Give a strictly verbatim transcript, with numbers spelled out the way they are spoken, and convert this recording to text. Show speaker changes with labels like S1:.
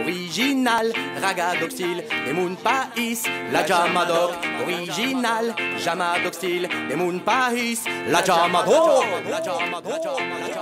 S1: original, ragadoxil, de mon pays, la Jamadoc, original, Jamadoxil, de mon pays, la Jamadoc, la Jamadoc.